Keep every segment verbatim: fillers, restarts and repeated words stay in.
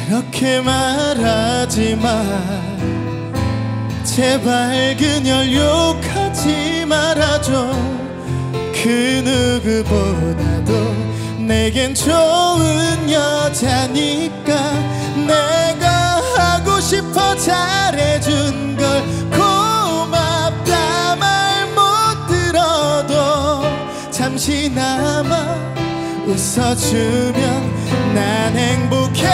그렇게 말하지 마. 제발 그녀를 욕하지 말아줘. 그 누구보다도 내겐 좋은 여자니까. 내가 하고 싶어 잘해준 걸 고맙다 말 못 들어도 잠시나마 웃어주면 난 행복해.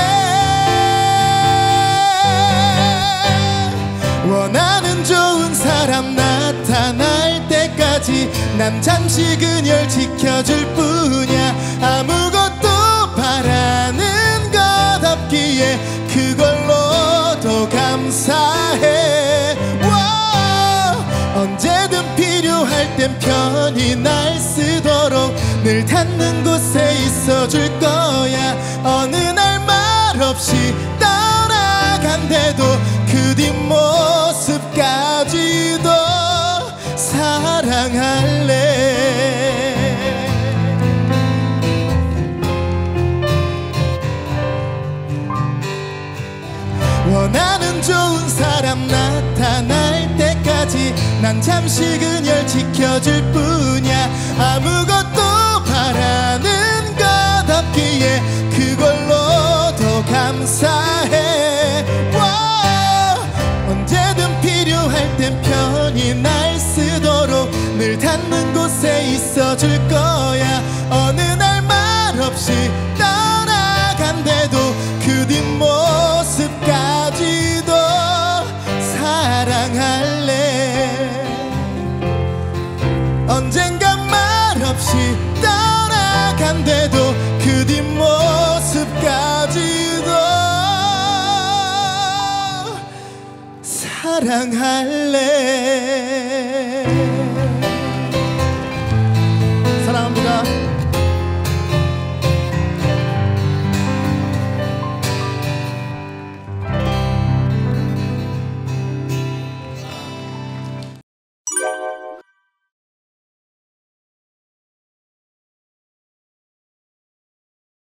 원하는 좋은 사람 나타날 때까지 난 잠시 그녀를 지켜줄 뿐이야. 아무것도 바라는 것 없기에 그걸로도 감사해. 와, 언제든 필요할 땐 편히 날 쓰도록 늘 닿는 곳에 있어줄 거야. 어느 날 말없이 떠나간대도 그 뒷모습까지도 사랑할래. 원하는 좋은 사람 나타날 때까지 난 잠시 그녀를 지켜줄 뿐이야. 아무것도 바라는 것 없기에 그걸로도 감사해. 와, 언제든 필요할 땐 편히 날 쓰도록 늘 닿는 곳에 있어줄 거야. 어느 날 말없이 떠나간대도 그 뒷모습까지도 사랑할래. 언젠간 말없이 떠나간대도 그 뒷모습까지도 사랑할래.